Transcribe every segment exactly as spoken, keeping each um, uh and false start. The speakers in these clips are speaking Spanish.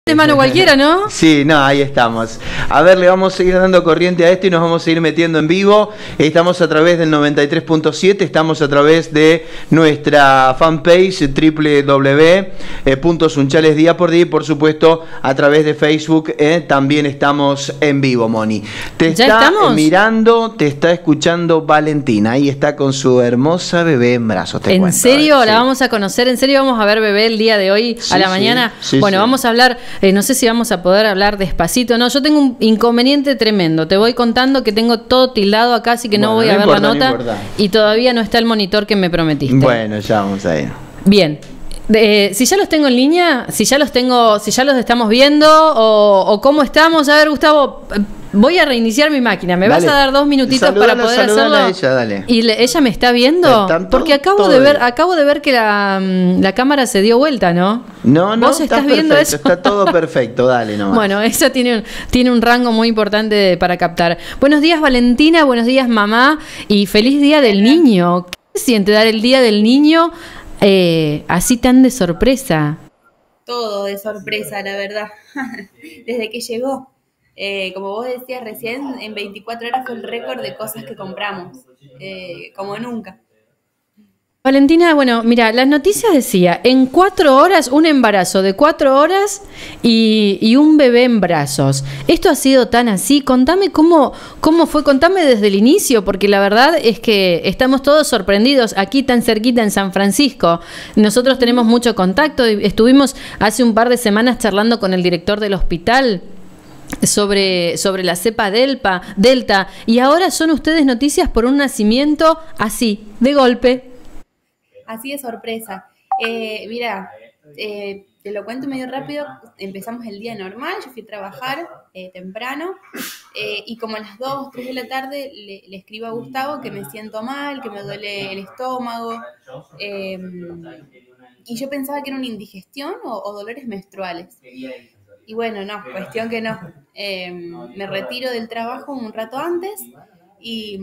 De mano cualquiera, ¿no? Sí, no, ahí estamos. A ver, le vamos a seguir dando corriente a esto y nos vamos a seguir metiendo en vivo. Estamos a través del noventa y tres punto siete, estamos a través de nuestra fanpage doble u doble u doble u punto sunchales día por día y por supuesto a través de Facebook eh, también estamos en vivo, Moni. Te ¿Ya está estamos? mirando, te está escuchando Valentina. Ahí está con su hermosa bebé en brazos. Te ¿En cuento, serio? a ver, ¿La sí. vamos a conocer? ¿En serio vamos a ver bebé el día de hoy Sí, a la sí, mañana? sí, bueno, sí. vamos a hablar, eh, no sé si vamos a poder hablar despacito. No, yo tengo un inconveniente tremendo. Te voy contando que tengo todo tildado acá, así que no Bueno, voy no a ver importa, la no nota. importa. Y todavía no está el monitor que me prometiste. Bueno, ya vamos a ir. Bien. Eh, si ya los tengo en línea, si ya los tengo, si ya los estamos viendo o, o cómo estamos, a ver, Gustavo, eh, voy a reiniciar mi máquina. ¿Me Dale. vas a dar dos minutitos Saludala, para poder saludala hacerlo? a ella, dale. Y le- ella me está viendo, Están porque todo- acabo todo de ver, bien. acabo de ver que la, mm, la cámara se dio vuelta, ¿no? No, no, ¿Vos estás viendo perfecto, eso? está todo perfecto, dale nomás. Bueno, ella tiene un, tiene un rango muy importante de- para captar. Buenos días, Valentina, buenos días, mamá, y feliz día del niño. ¿Qué se siente dar el día del niño eh, así tan de sorpresa? Todo de sorpresa, la verdad, desde que llegó. Eh, como vos decías recién, en veinticuatro horas fue el récord de cosas que compramos, eh, como nunca. Valentina, bueno, mira, las noticias decía, en cuatro horas, un embarazo de cuatro horas y, y un bebé en brazos. ¿Esto ha sido tan así? Contame cómo, cómo fue, contame desde el inicio, porque la verdad es que estamos todos sorprendidos aquí tan cerquita en San Francisco. Nosotros tenemos mucho contacto, estuvimos hace un par de semanas charlando con el director del hospital sobre, sobre la cepa delta, delta, y ahora son ustedes noticias por un nacimiento así, de golpe. Así de sorpresa. Eh, mira, eh, te lo cuento medio rápido. Empezamos el día normal, yo fui a trabajar eh, temprano eh, y como a las dos, tres de la tarde le, le escribo a Gustavo que me siento mal, que me duele el estómago eh, y yo pensaba que era una indigestión o, o dolores menstruales. Y bueno, no, cuestión que no. Eh, me retiro del trabajo un rato antes y...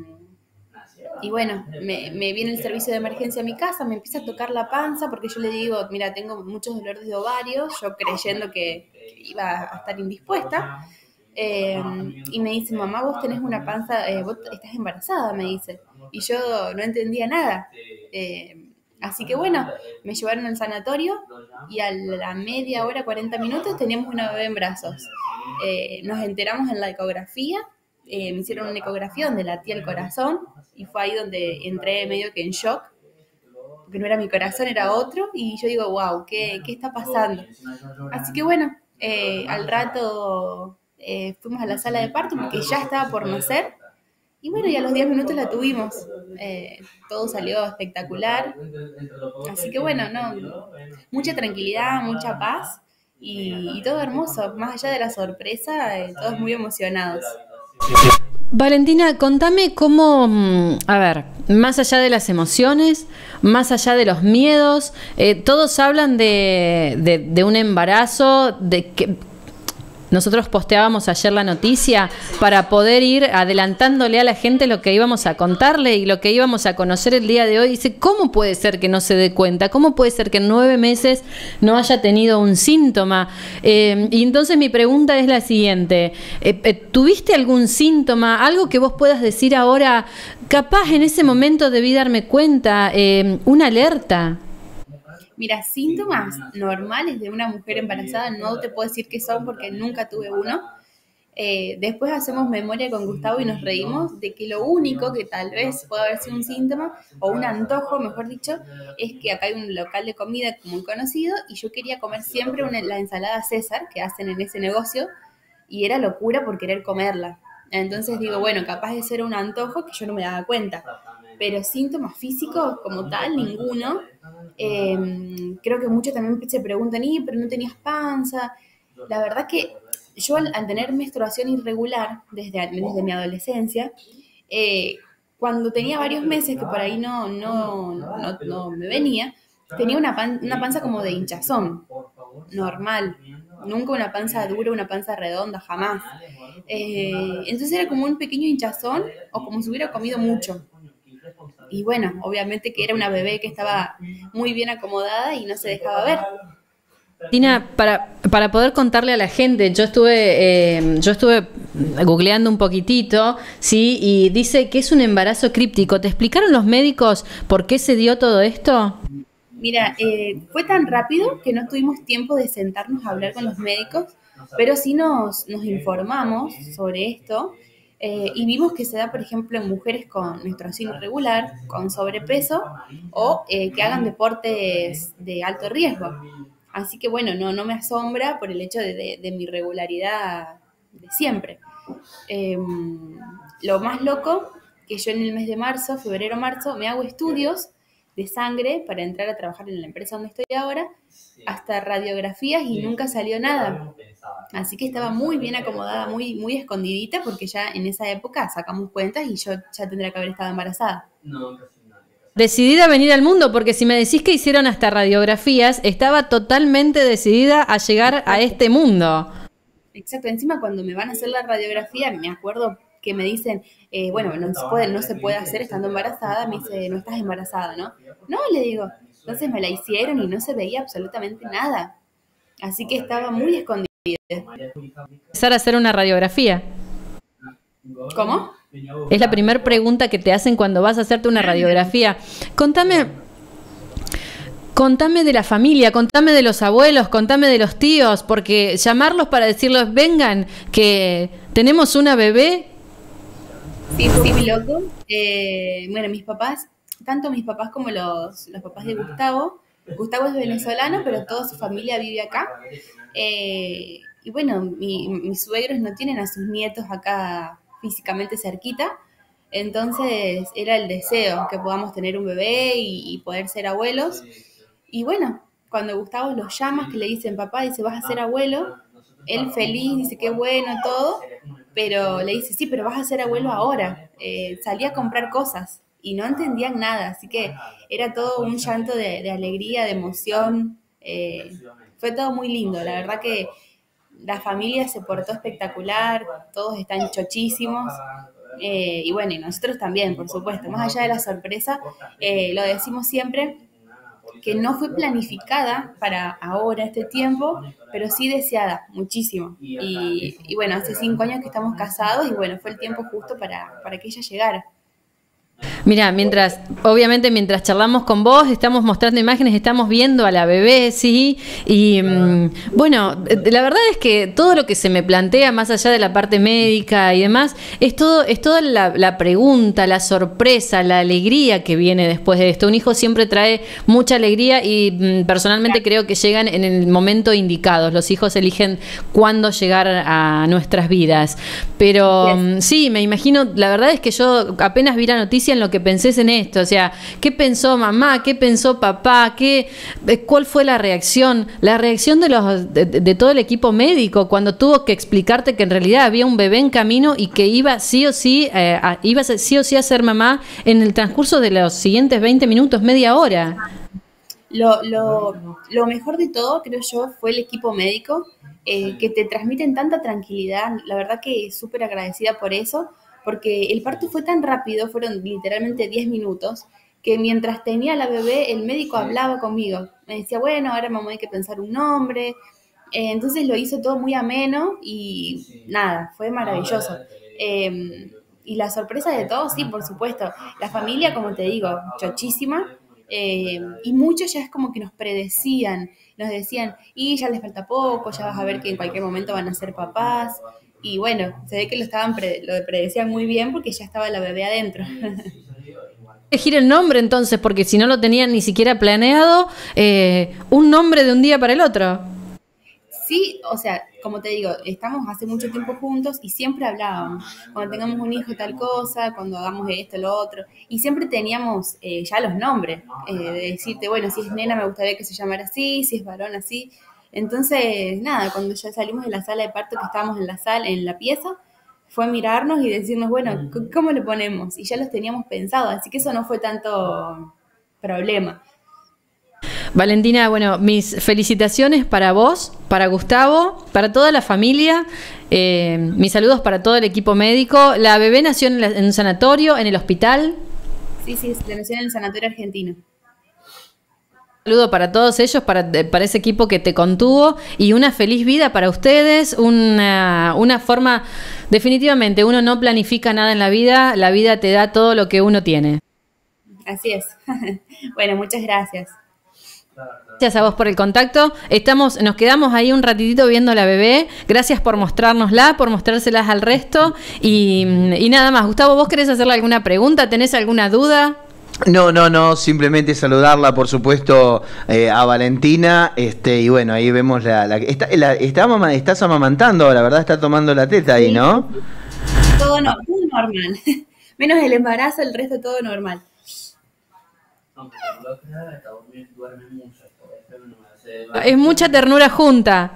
Y bueno, me, me viene el servicio de emergencia a mi casa, me empieza a tocar la panza porque yo le digo, mira, tengo muchos dolores de ovarios, yo creyendo que iba a estar indispuesta. Eh, y me dice, mamá, vos tenés una panza, eh, vos estás embarazada, me dice. Y yo no entendía nada. Eh, así que bueno, me llevaron al sanatorio y a la media hora, cuarenta minutos, teníamos una bebé en brazos. Eh, nos enteramos en la ecografía. Eh, me hicieron una ecografía donde latía el corazón y fue ahí donde entré medio que en shock, porque no era mi corazón, era otro, y yo digo, wow, ¿qué, qué está pasando? Así que bueno, eh, al rato eh, fuimos a la sala de parto porque ya estaba por nacer, y bueno, y a los diez minutos la tuvimos. Eh, todo salió espectacular, así que bueno, no, mucha tranquilidad, mucha paz, y, y todo hermoso, más allá de la sorpresa, eh, todos muy emocionados. Valentina, contame cómo, mm, a ver, más allá de las emociones, más allá de los miedos, eh, todos hablan de, de, de un embarazo, de que nosotros posteábamos ayer la noticia para poder ir adelantándole a la gente lo que íbamos a contarle y lo que íbamos a conocer el día de hoy. Dice, ¿cómo puede ser que no se dé cuenta? ¿Cómo puede ser que en nueve meses no haya tenido un síntoma? Eh, y entonces mi pregunta es la siguiente. Eh, eh, ¿Tuviste algún síntoma? Algo que vos puedas decir ahora, capaz en ese momento debí darme cuenta, eh, una alerta. Mira, síntomas normales de una mujer embarazada no te puedo decir qué son porque nunca tuve uno. Eh, después hacemos memoria con Gustavo y nos reímos de que lo único que tal vez pueda haber sido un síntoma o un antojo, mejor dicho, es que acá hay un local de comida muy conocido y yo quería comer siempre una, la ensalada César que hacen en ese negocio y era locura por querer comerla. Entonces digo, bueno, capaz de ser un antojo que yo no me daba cuenta. Pero síntomas físicos como tal, ninguno. Eh, creo que muchos también se preguntan, ¿y pero no tenías panza? La verdad que yo al, al tener menstruación irregular desde, desde mi adolescencia, eh, cuando tenía varios meses que por ahí no, no, no, no me venía, tenía una, pan, una panza como de hinchazón, normal. Nunca una panza dura, una panza redonda, jamás. Eh, entonces era como un pequeño hinchazón o como si hubiera comido mucho. Y bueno, obviamente que era una bebé que estaba muy bien acomodada y no se dejaba ver. Tina, para, para poder contarle a la gente, yo estuve, eh, yo estuve googleando un poquitito, ¿sí? Y dice que es un embarazo críptico. ¿Te explicaron los médicos por qué se dio todo esto? Mira, eh, fue tan rápido que no tuvimos tiempo de sentarnos a hablar con los médicos, pero sí nos, nos informamos sobre esto eh, y vimos que se da, por ejemplo, en mujeres con menstruación irregular, con sobrepeso o eh, que hagan deportes de alto riesgo. Así que bueno, no, no me asombra por el hecho de, de, de mi regularidad de siempre. Eh, lo más loco, que yo en el mes de marzo, febrero-marzo, me hago estudios de sangre para entrar a trabajar en la empresa donde estoy ahora, hasta radiografías y nunca salió nada. Así que estaba muy bien acomodada, muy, muy escondidita, porque ya en esa época sacamos cuentas y yo ya tendría que haber estado embarazada. Decidida a venir al mundo, porque si me decís que hicieron hasta radiografías, estaba totalmente decidida a llegar a este mundo. Exacto, encima cuando me van a hacer la radiografía, me acuerdo que me dicen, eh, bueno, no se, puede, no se puede hacer estando embarazada, me dice, no estás embarazada, ¿no? No, le digo, entonces me la hicieron y no se veía absolutamente nada. Así que estaba muy escondida. Empezar a hacer una radiografía. ¿Cómo? Es la primera pregunta que te hacen cuando vas a hacerte una radiografía. Contame, contame de la familia, contame de los abuelos, contame de los tíos, porque llamarlos para decirles, vengan, que tenemos una bebé. Sí, sí, muy loco. Eh, bueno, mis papás, tanto mis papás como los, los papás de Gustavo, Gustavo es venezolano, pero toda su familia vive acá. Eh, y bueno, mi, mis suegros no tienen a sus nietos acá físicamente cerquita, entonces era el deseo que podamos tener un bebé y, y poder ser abuelos. Y bueno, cuando Gustavo los llama, que le dicen, papá, dice, vas a ser abuelo, él feliz, dice, qué bueno, todo, pero le dice, sí, pero vas a ser abuelo ahora. Eh, salí a comprar cosas y no entendían nada, así que era todo un llanto de, de alegría, de emoción. Eh, fue todo muy lindo, la verdad que la familia se portó espectacular, todos están chochísimos, eh, y bueno, y nosotros también, por supuesto, más allá de la sorpresa, eh, lo decimos siempre, que no fue planificada para ahora, este tiempo, pero sí deseada, muchísimo. Y, y bueno, hace cinco años que estamos casados y bueno, fue el tiempo justo para, para que ella llegara. Mira, mientras, obviamente mientras charlamos con vos, estamos mostrando imágenes, estamos viendo a la bebé, sí, y mmm, bueno, la verdad es que todo lo que se me plantea, más allá de la parte médica y demás, es todo, es toda la, la pregunta, la sorpresa, la alegría que viene después de esto. Un hijo siempre trae mucha alegría y mmm, personalmente creo que llegan en el momento indicado. Los hijos eligen cuándo llegar a nuestras vidas. Pero mmm, sí, me imagino, la verdad es que yo apenas vi la noticia en lo que pensé en esto, o sea, ¿qué pensó mamá? ¿Qué pensó papá? ¿Qué, ¿Cuál fue la reacción? La reacción de, los, de, de todo el equipo médico cuando tuvo que explicarte que en realidad había un bebé en camino y que iba sí o sí, eh, a, iba sí o sí a ser mamá en el transcurso de los siguientes veinte minutos, media hora. Lo, lo, lo mejor de todo, creo yo, fue el equipo médico, eh, que te transmiten tanta tranquilidad. La verdad que súper agradecida por eso, porque el parto fue tan rápido, fueron literalmente diez minutos, que mientras tenía la bebé, el médico hablaba conmigo. Me decía, bueno, ahora mamá hay que pensar un nombre. Eh, entonces lo hizo todo muy ameno y nada, fue maravilloso. Eh, y la sorpresa de todos, sí, por supuesto. La familia, como te digo, chochísima. Eh, y muchos ya es como que nos predecían, nos decían, y ya les falta poco, ya vas a ver que en cualquier momento van a ser papás. Y bueno, se ve que lo estaban pre- lo predecían muy bien porque ya estaba la bebé adentro. Elegir el nombre entonces, porque si no lo tenían ni siquiera planeado, eh, un nombre de un día para el otro. Sí, o sea, como te digo, estamos hace mucho tiempo juntos y siempre hablábamos, cuando tengamos un hijo tal cosa, cuando hagamos esto, lo otro, y siempre teníamos eh, ya los nombres, eh, de decirte, bueno, si es nena me gustaría que se llamara así, si es varón así. Entonces, nada, cuando ya salimos de la sala de parto, que estábamos en la sala, en la pieza, fue mirarnos y decirnos, bueno, ¿cómo le ponemos? Y ya los teníamos pensados, así que eso no fue tanto problema. Valentina, bueno, mis felicitaciones para vos, para Gustavo, para toda la familia, eh, mis saludos para todo el equipo médico. La bebé nació en, la, en un sanatorio, en el hospital. Sí, sí, nació en el sanatorio argentino. Un saludo para todos ellos, para, para ese equipo que te contuvo y una feliz vida para ustedes, una, una forma, definitivamente, uno no planifica nada en la vida, la vida te da todo lo que uno tiene. Así es. Bueno, muchas gracias. Gracias a vos por el contacto. Estamos, nos quedamos ahí un ratitito viendo a la bebé. Gracias por mostrárnosla, por mostrárselas al resto. Y, y nada más. Gustavo, ¿vos querés hacerle alguna pregunta? ¿Tenés alguna duda? No, no, no, simplemente saludarla, por supuesto, eh, a Valentina, este, y bueno, ahí vemos la, la, está, la está mama, estás amamantando ahora, ¿verdad? Está tomando la teta ahí, ¿no? Todo, no, todo normal, menos el embarazo, el resto todo normal. Es mucha ternura junta.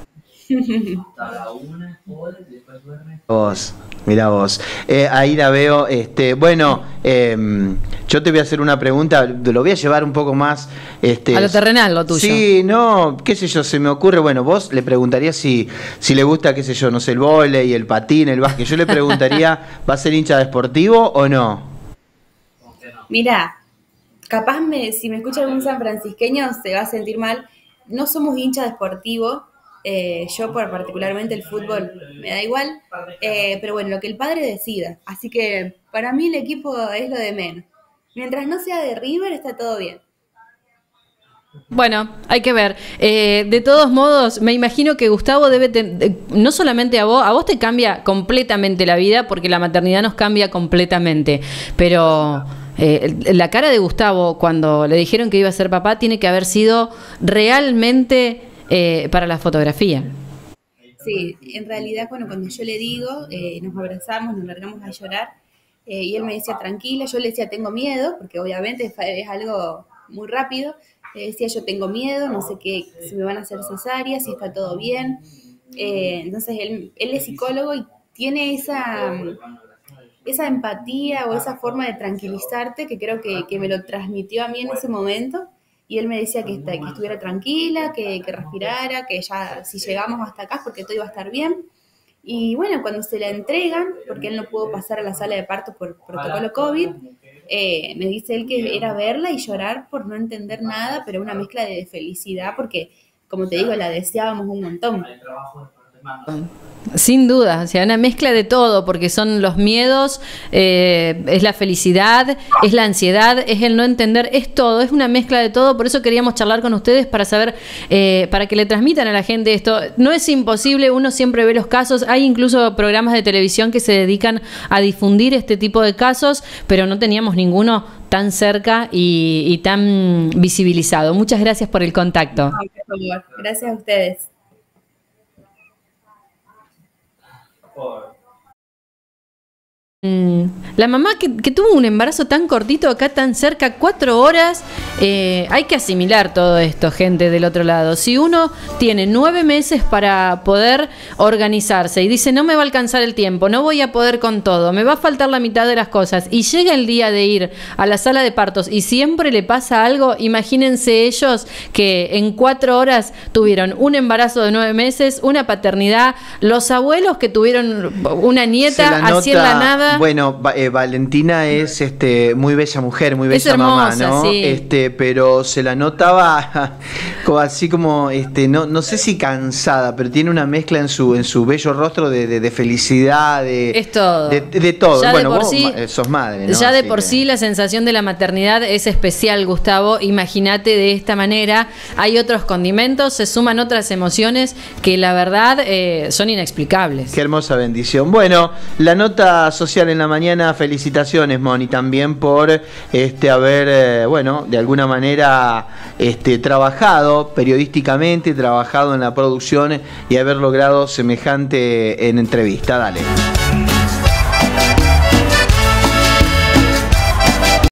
Vos, mira vos. Eh, ahí la veo. Este, bueno, eh, yo te voy a hacer una pregunta. Lo voy a llevar un poco más. Este, a lo terrenal, lo tuyo. Sí, no, qué sé yo, se me ocurre. Bueno, vos le preguntarías si, si le gusta, qué sé yo, no sé, el vóley, el patín, el básquet. Yo le preguntaría, ¿va a ser hincha de Sportivo o no? Mira, capaz me, si me escucha algún sanfrancisqueño se va a sentir mal. No somos hinchas de Sportivo. Eh, yo por particularmente el fútbol me da igual, eh, pero bueno, lo que el padre decida, así que para mí el equipo es lo de menos, mientras no sea de River está todo bien. Bueno, hay que ver. Eh, de todos modos, me imagino que Gustavo debe tener, no solamente a vos, a vos te cambia completamente la vida, porque la maternidad nos cambia completamente, pero eh, la cara de Gustavo cuando le dijeron que iba a ser papá tiene que haber sido realmente Eh, para la fotografía. Sí, en realidad, bueno, cuando yo le digo, eh, nos abrazamos, nos largamos a llorar, eh, y él me decía tranquila, yo le decía tengo miedo, porque obviamente es, es algo muy rápido, le decía yo tengo miedo, no sé qué, si me van a hacer cesárea, si está todo bien, eh, entonces él, él es psicólogo y tiene esa, esa empatía o esa forma de tranquilizarte que creo que, que me lo transmitió a mí en ese momento. Y él me decía que, que estuviera tranquila, que, que respirara, que ya si llegamos hasta acá es porque todo iba a estar bien. Y bueno, cuando se la entregan, porque él no pudo pasar a la sala de parto por protocolo COVID, eh, me dice él que era verla y llorar por no entender nada, pero una mezcla de felicidad, porque como te digo, la deseábamos un montón. Sin duda, o sea, una mezcla de todo, porque son los miedos, eh, es la felicidad, es la ansiedad, es el no entender, es todo, es una mezcla de todo. Por eso queríamos charlar con ustedes para saber, eh, para que le transmitan a la gente esto. No es imposible, uno siempre ve los casos, hay incluso programas de televisión que se dedican a difundir este tipo de casos, pero no teníamos ninguno tan cerca y, y tan visibilizado. Muchas gracias por el contacto. No, por favor. Gracias a ustedes. La mamá que, que tuvo un embarazo tan cortito, acá tan cerca, cuatro horas, eh, hay que asimilar todo esto, gente del otro lado. Si uno tiene nueve meses para poder organizarse y dice no me va a alcanzar el tiempo, no voy a poder con todo, me va a faltar la mitad de las cosas, y llega el día de ir a la sala de partos y siempre le pasa algo, imagínense ellos que en cuatro horas tuvieron un embarazo de nueve meses, una paternidad, los abuelos que tuvieron una nieta así en la nada. Bueno, eh, Valentina es este muy bella mujer, muy bella es hermosa, mamá, ¿no? Sí. Este, pero se la notaba como así como, este, no, no sé si cansada, pero tiene una mezcla en su, en su bello rostro de, de, de felicidad, de, es todo. De, de todo. Ya bueno, de por vos sí, sos madre, ¿no? Ya de así por que... sí la sensación de la maternidad es especial, Gustavo. Imagínate de esta manera, hay otros condimentos, se suman otras emociones que la verdad eh, son inexplicables. Qué hermosa bendición. Bueno, la nota social en la mañana, felicitaciones, Moni, también por este haber, eh, bueno, de alguna manera este, trabajado periodísticamente, trabajado en la producción y haber logrado semejante en entrevista. Dale.